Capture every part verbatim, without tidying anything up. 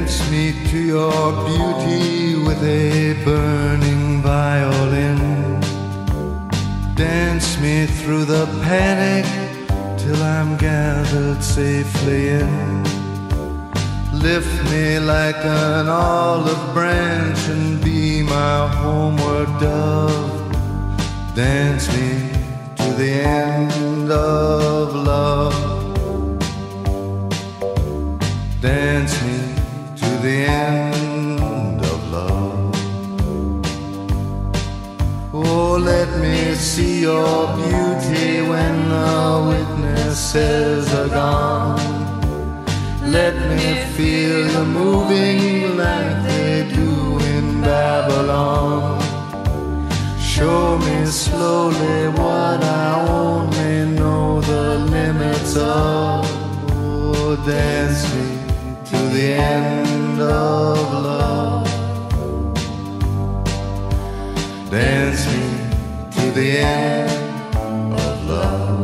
Dance me to your beauty with a burning violin. Dance me through the panic till I'm gathered safely in. Lift me like an olive branch and be my homeward dove. Dance me to the end of love. Dance me to the end of love. Oh, let me see your beauty when the witnesses are gone. Let me feel you moving like they do in Babylon. Show me slowly what I only know the limits of. Oh, dance me to the end of love. Dance me to the end of love.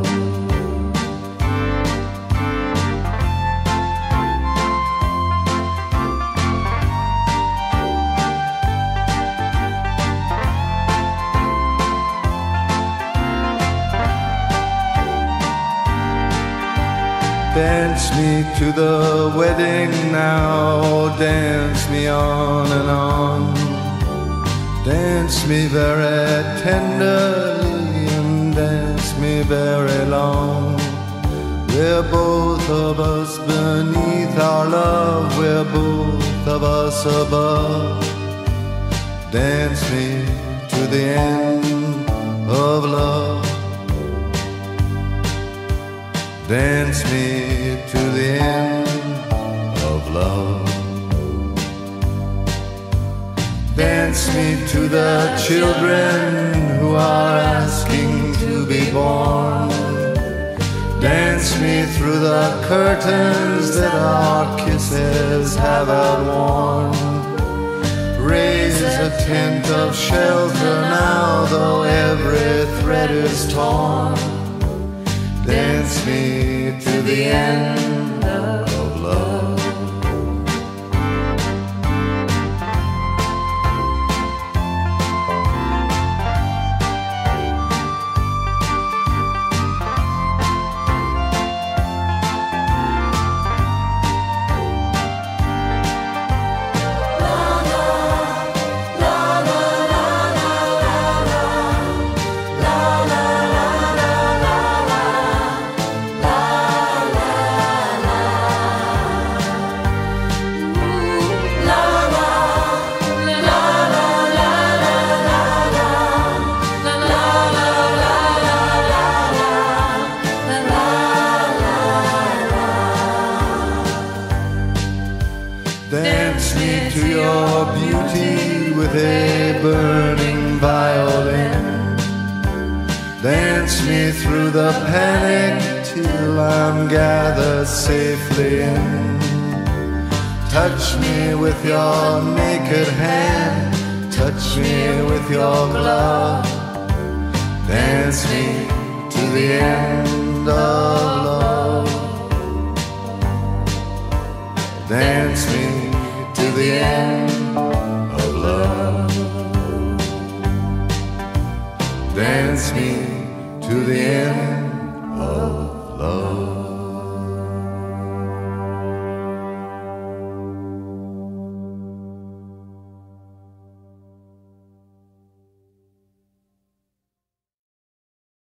Dance me to the wedding now, dance me on and on. Dance me very tenderly and dance me very long. We're both of us beneath our love, we're both of us above. Dance me to the end of love. Dance me to the end of love. Dance me to the children who are asking to be born. Dance me through the curtains that our kisses have outworn. Raise a tent of shelter now, though every thread is torn. Dance me to the end of love. Dance me to your beauty with a burning violin. Dance me through the panic till I'm gathered safely in. Touch me with your naked hand, touch me with your glove. Dance me to the end of love. Dance me to the end